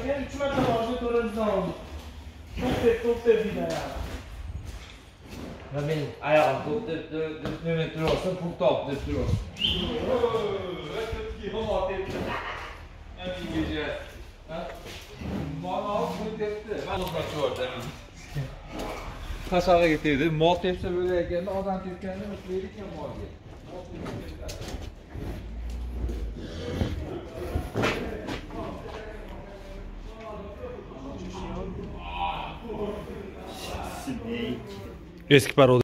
Men 3 marta borishni to'g'rimizdan oldik. To'p deb deydi ayog'i. Va men ayog'im to'p deb turaversa, pul top deb turaversa. Qashag'iga tegdi. Mol tepsa bo'layotganda, odam tepganda o'tlaydi ekan molga. Eski paroda.